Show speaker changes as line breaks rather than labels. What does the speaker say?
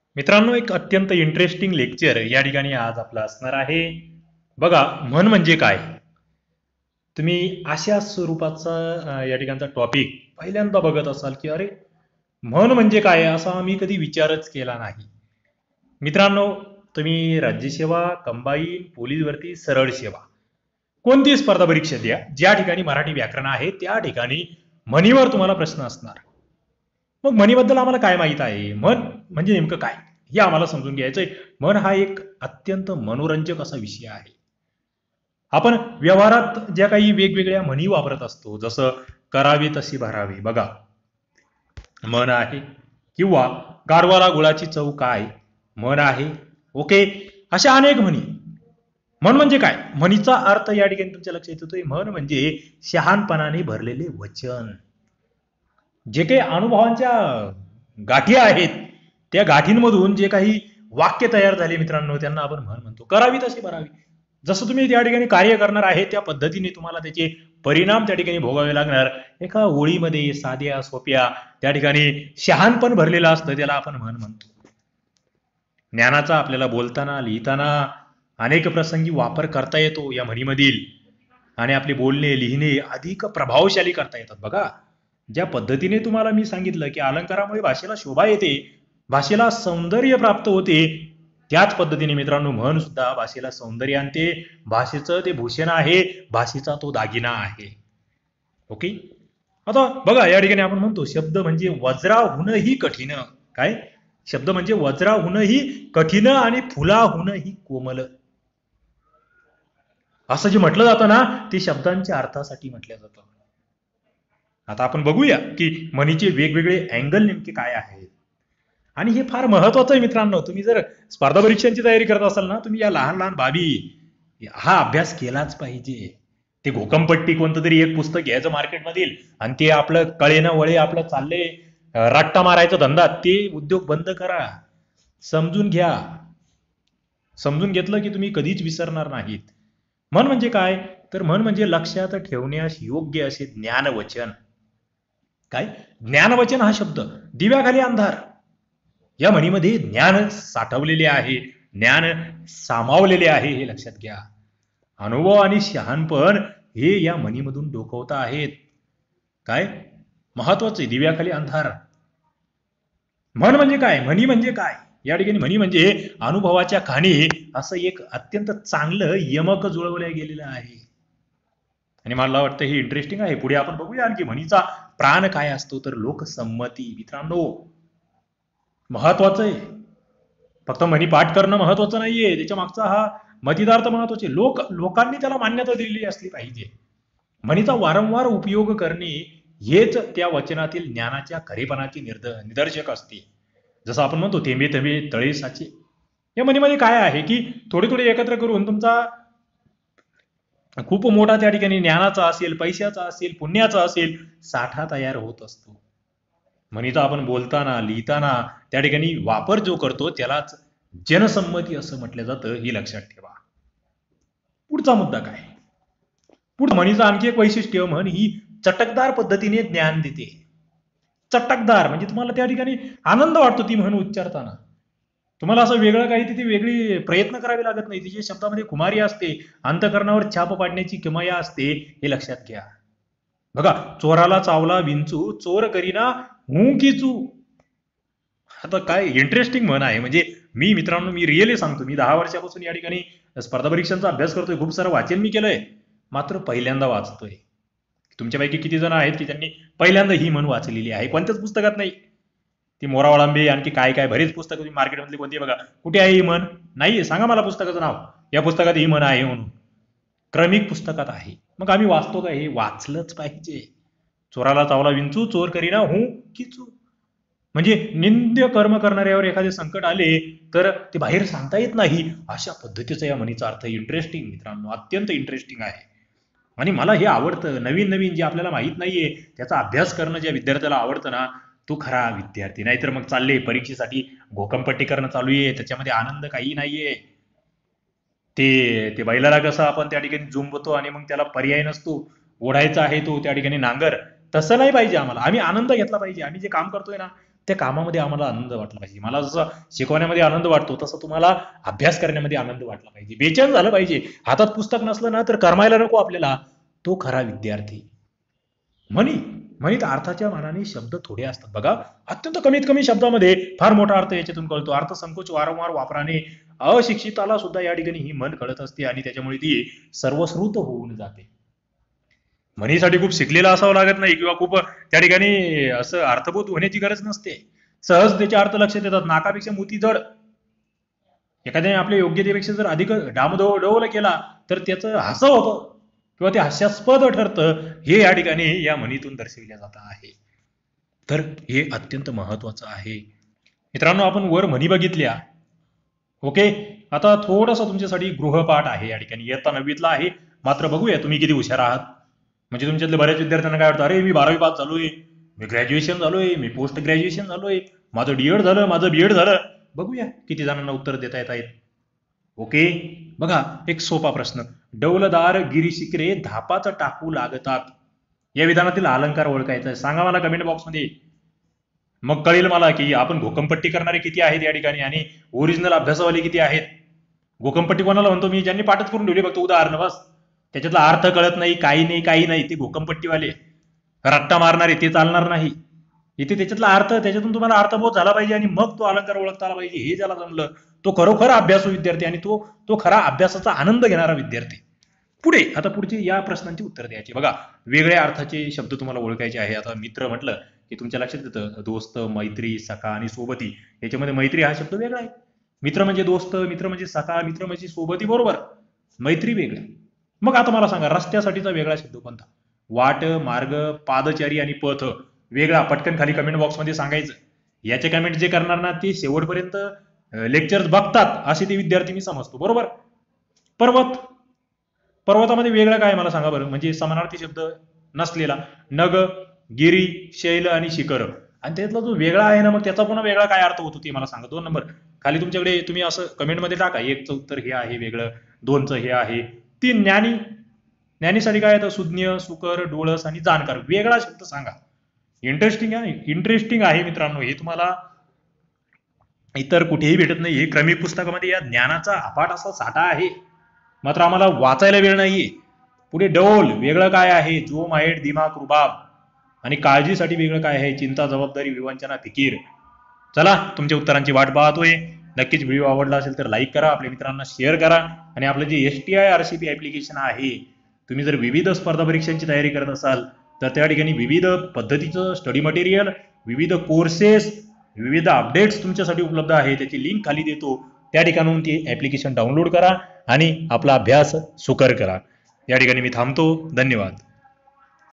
मित्रांनो, एक अत्यंत इंटरेस्टिंग लेक्चर या ठिकाणी आज आपलं असणार आहे. बघा, म्हण म्हणजे काय? तुम्ही अशा स्वरूपाचा या ठिकाणचा टॉपिक पहिल्यांदा बघत असाल की अरे, म्हण म्हणजे काय असा मी कधी विचारच केला नाही. मित्रांनो, तुम्ही राज्यसेवा, कंबाईन, पोलीस भरती, सरळ सेवा कोणती स्पर्धा परीक्षा द्या, ज्या ठिकाणी मराठी व्याकरण आहे त्या ठिकाणी म्हणीवर तुम्हाला प्रश्न असणार. मग म्हणीबद्दल आम्हाला काय माहित आहे? म्हण म्हणजे नेमकं काय? हे आम्हाला समजून घ्यायचंय. म्हण हा एक अत्यंत मनोरंजक असा विषय आहे. आपण व्यवहारात ज्या काही वेगवेगळ्या म्हणी वापरत असतो, जसं करावे तशी भरावे, बघा म्हण आहे. किंवा गाढवाला गुळाची चव काय, म्हण आहे. ओके, अशा अनेक म्हणी. म्हण म्हणजे काय? म्हणीचा अर्थ या ठिकाणी तुमच्या लक्षात येतोय. म्हण म्हणजे शहाणपणाने भरलेले वचन. जे काही अनुभवांच्या गाठी आहेत, त्या गाठींमधून जे काही वाक्य तयार झाले मित्रांनो, त्यांना आपण म्हण म्हणतो. करावी तशी भरावी. जसं तुम्ही त्या ठिकाणी कार्य करणार आहे त्या पद्धतीने तुम्हाला त्याचे परिणाम त्या ठिकाणी भोगावे लागणार. एका ओळीमध्ये साध्या सोप्या त्या ठिकाणी शहाणपण भरलेलं असतं, त्याला आपण म्हण म्हणतो. ज्ञानाचा आपल्याला बोलताना लिहिताना अनेक प्रसंगी वापर करता येतो या म्हणीमधील, आणि आपले बोलणे लिहिणे अधिक प्रभावशाली करता येतात. बघा, ज्या पद्धतीने तुम्हाला मी सांगितलं की अलंकारामुळे भाषेला शोभा येते, भाषेला सौंदर्य प्राप्त होते, त्याच पद्धतीने मित्रांनो म्हण सुद्धा भाषेला सौंदर्य आणते. भाषेचं ते भूषण आहे, भाषेचा तो दागिना आहे. ओके, आता बघा या ठिकाणी आपण म्हणतो शब्द म्हणजे वज्राहूनही कठीण. काय? शब्द म्हणजे वज्राहूनही कठीण आणि फुलाहूनही कोमल. असं जे म्हटलं जातं ना, ते शब्दांच्या अर्थासाठी म्हटलं जातं. आता आपण बघूया की म्हणीचे वेगवेगळे अँगल नेमके काय आहेत. आणि हे फार महत्वाचं आहे मित्रांनो. तुम्ही जर स्पर्धा परीक्षांची तयारी करत असाल ना, तुम्ही या लहान लहान बाबी हा अभ्यास केलाच पाहिजे. ते घोकमपट्टी कोणतं तरी एक पुस्तक घ्यायचं मार्केटमधील आणि ते आपलं कळेनं वळे आपलं चालले रट्टा मारायचा धंदा, ते उद्योग बंद करा. समजून घ्या. समजून घेतलं की तुम्ही कधीच विसरणार नाहीत. म्हण म्हणजे काय? तर म्हण म्हणजे लक्षात ठेवण्यास योग्य असे ज्ञानवचन. काय? ज्ञानवचन हा शब्द, दिव्याखाली अंधार, या म्हणीमध्ये ज्ञान साठवलेले आहे, ज्ञान सामावलेले आहे, हे लक्षात घ्या. अनुभव आणि शहाणपण हे या म्हणीमधून डोकवता आहेत. काय महत्वाचे? दिव्याखाली अंधार. म्हण म्हणजे काय? म्हणी म्हणजे काय? या ठिकाणी म्हणी म्हणजे अनुभवाच्या खाणी असं एक अत्यंत चांगलं यमक जुळवलं गेलेलं आहे. आणि मला वाटतं हे इंटरेस्टिंग आहे. पुढे आपण बघूया आणखी म्हणीचा प्राण काय असतो. तर लोकसंमती. मित्रांनो, महत्वाचं आहे. फक्त म्हणी पाठ करणं महत्वाचं नाहीये, त्याच्या मागचा हा मतितार्थ महत्वाचे. लोकांनी त्याला मान्यता दिलेली असली पाहिजे. म्हणीचा वारंवार उपयोग करणे हेच त्या वचनातील ज्ञानाच्या खरेपणाचे निदर्शक असते. जसं आपण म्हणतो थेंबे थेंबे तळे साचे. या म्हणीमध्ये काय आहे की थोडे थोडे एकत्र करून तुमचा खूप मोठा त्या ठिकाणी ज्ञानाचा असेल, पैशाचा असेल, पुण्याचा असेल साठा तयार होत असतो. म्हणीचा आपण बोलताना लिहिताना त्या ठिकाणी वापर जो करतो त्यालाच जनसंमती असं म्हटलं जातं, हे लक्षात ठेवा. पुढचा मुद्दा काय? पुढे म्हणीचं आणखी एक वैशिष्ट्य, म्हण ही चटकदार पद्धतीने ज्ञान देते. चटकदार म्हणजे तुम्हाला त्या ठिकाणी आनंद वाटतो ती म्हण उच्चारताना. तुम्हाला असं वेगळं काही तिथे वेगळी प्रयत्न करावे लागत नाही. तिच्या शब्दामध्ये खुमारी असते, अंतकरणावर छाप पाडण्याची किमया असते, हे लक्षात घ्या. बघा, चोराला चावला विंचू, चोर करीना हू की चू. आता काय इंटरेस्टिंग म्हण आहे. म्हणजे मी रिअली सांगतो, मी 10 वर्षापासून या ठिकाणी स्पर्धा परीक्षांचा अभ्यास करतोय, खूप सारं वाचन मी केलंय, मात्र पहिल्यांदा वाचतोय. तुमच्यापैकी किती जण आहेत की त्यांनी पहिल्यांदा ही म्हण वाचलेली आहे? कोणत्याच पुस्तकात नाही. ती मोरावाळांबे आणखी काय काय बरेच पुस्तकं तुम्ही मार्केटमधली कोणती बघा, कुठे आहे ही म्हण? नाही, सांगा मला पुस्तकाचं नाव, या पुस्तकात ही म्हण आहे म्हणून. क्रमिक पुस्तकात आहे. मग आम्ही वाचतो का? हे वाचलंच पाहिजे. चोराला चावला विंचू, चोर करीना हू की चू. म्हणजे निंद्य कर्म करणाऱ्यावर एखादे संकट आले तर ते बाहेर सांगता येत नाही, अशा पद्धतीचा या म्हणीचा अर्थ. इंटरेस्टिंग मित्रांनो, अत्यंत इंटरेस्टिंग आहे. आणि मला हे आवडतं. नवीन नवीन जे आपल्याला माहित नाहीये त्याचा अभ्यास करणं ज्या विद्यार्थ्याला आवडतं ना, तो खरा विद्यार्थी. नाहीतर मग चालले परीक्षेसाठी घोकमपट्टी करणं चालू आहे, त्याच्यामध्ये आनंद काही नाहीये. ते ते बैलाला कसं आपण त्या ठिकाणी जुंबतो आणि मग त्याला पर्याय नसतो, ओढायचा आहे तो त्या ठिकाणी नांगर, तसं नाही पाहिजे आम्हाला. आम्ही आनंद घेतला पाहिजे. आम्ही जे काम करतोय ना त्या कामामध्ये आम्हाला आनंद वाटला पाहिजे. मला जसं शिकवण्यामध्ये आनंद वाटतो तसं तुम्हाला अभ्यास करण्यामध्ये आनंद वाटला पाहिजे. बेचैन झालं पाहिजे. हातात पुस्तक नसलं ना तर करमायला नको आपल्याला. तो खरा विद्यार्थी. म्हणीत अर्थाच्या मानाने शब्द थोडे असतात बघा. अत्यंत कमीत कमी शब्दामध्ये फार मोठा अर्थ याच्यातून कळतो. अर्थसंकोच वारंवार वापराने अशिक्षिताला सुद्धा या ठिकाणी ही मन कळत असते आणि त्याच्यामुळे ती सर्वश्रुत होऊन जाते. म्हणीसाठी खूप शिकलेला असावं लागत नाही किंवा खूप त्या ठिकाणी असं अर्थबोध होण्याची गरज नसते. सहज त्याचे अर्थ लक्षात येतात. नाकापेक्षा मोती जड. एखाद्याने आपल्या योग्यतेपेक्षा जर अधिक डामडौल केला तर त्याचं हसं होतं किंवा ते हास्यास्पद ठरतं. हे या ठिकाणी या म्हणीतून दर्शविल्या जात आहे. तर हे अत्यंत महत्वाचं आहे मित्रांनो. आपण वर म्हणी बघितल्या. ओके, आता थोडासा तुमच्यासाठी गृहपाठ आहे या ठिकाणी. इयत्ता 9वीतला आहे. मात्र बघूया तुम्ही किती हुशार आहात. म्हणजे तुमच्यातले बऱ्याच विद्यार्थ्यांना काय वाटतं, अरे मी 12वी पास झालोय, मी ग्रॅज्युएशन झालोय, मी पोस्ट ग्रॅज्युएशन झालोय, माझं डीएड झालं, माझं बीएड झालं. बघूया किती जणांना उत्तर देता येत आहेत. ओके, बघा एक सोपा प्रश्न. डौलदार गिरी शिखरे धापाच टाकू लागतात. या विधानातील अलंकार ओळखायचा आहे. सांगा मला कमेंट बॉक्समध्ये. मग कळेल मला की आपण घोकंपट्टी करणारे किती आहेत या ठिकाणी आणि ओरिजिनल अभ्यासवाले किती आहेत. घोकंपट्टी कोणाला म्हणतो मी? ज्यांनी पाठच करून ठेवली फक्त उदाहरण बस. त्याच्यातला अर्थ कळत नाही, काही नाही, ते घोकंपट्टीवाले. रट्टा मारणारे ते चालणार नाही. इथे त्याच्यातला अर्थ, त्याच्यातून तुम्हाला अर्थबोध झाला पाहिजे आणि मग तो अलंकार ओळखता आला पाहिजे. हे ज्याला जमलं तो खरोखर अभ्यासू विद्यार्थी आणि तो खरा अभ्यासाचा आनंद घेणारा विद्यार्थी. पुढे आता पुढची या प्रश्नांची उत्तर द्यायची. बघा, वेगळ्या अर्थाचे शब्द तुम्हाला ओळखायचे आहे. आता मित्र म्हटलं की तुमच्या लक्षात येतं दोस्त, मैत्री, सखा आणि सोबती. याच्यामध्ये मैत्री हा शब्द वेगळा आहे. मित्र म्हणजे दोस्त, मित्र म्हणजे सखा, मित्र म्हणजे सोबती, बरोबर. मैत्री वेगळी. मग आता मला सांगा रस्त्यासाठीचा वेगळा शब्द कोणता? वाट, मार्ग, पादचारी आणि पथ वेगळा. पटकन खाली कमेंट बॉक्समध्ये सांगायचं. याचे कमेंट जे करणार ना ते शेवटपर्यंत लेक्चर्स बघतात असे ते विद्यार्थी मी समजतो, बरोबर. पर्वतामध्ये वेगळं काय मला सांगा बरं. म्हणजे समानार्थी शब्द नसलेला. नग, गिरी, शैल आणि शिखर. आणि त्यातला जो वेगळा आहे ना मग त्याचा पुन्हा वेगळा काय अर्थ होतो ते मला सांगा. 2 नंबर खाली तुमच्याकडे तुम्ही असं कमेंटमध्ये टाका. 1चं उत्तर हे आहे वेगळं, 2चं हे आहे. 3 ज्ञानीसाठी काय येतं? सुज्ञ, सुकर, डोळस आणि जाणकार. वेगळा शब्द सांगा. इंटरेस्टिंग आहे मित्रांनो. हे तुम्हाला इतर कुठेही भेटत नाही. हे क्रमिक पुस्तकामध्ये या ज्ञानाचा अफाट असा साठा आहे. मात्र आम्हाला वाचायला वेळ नाहीये. पुढे डौल वेगळं काय आहे? जोम, आहेट, दिमाग, रुबाब. आणि काळजीसाठी वेगळं काय आहे? चिंता, जबाबदारी, विवंचना, फिकीर. चला तुमच्या उत्तरांची वाट पाहतोय. नक्कीच व्हिडिओ आवडला असेल तर लाईक करा, आपल्या मित्रांना शेअर करा. आणि आपलं जे STI RCP ऍप्लिकेशन आहे, तुम्ही जर विविध स्पर्धा परीक्षांची तयारी करत असाल तर त्या ठिकाणी विविध पद्धतीचं स्टडी मटेरियल, विविध कोर्सेस, विविध अपडेट्स तुमच्यासाठी उपलब्ध आहे. त्याची लिंक खाली देतो. त्या ठिकाणून ती ऍप्लिकेशन डाउनलोड करा आणि आपला अभ्यास सुकर करा. या ठिकाणी मी थांबतो. धन्यवाद.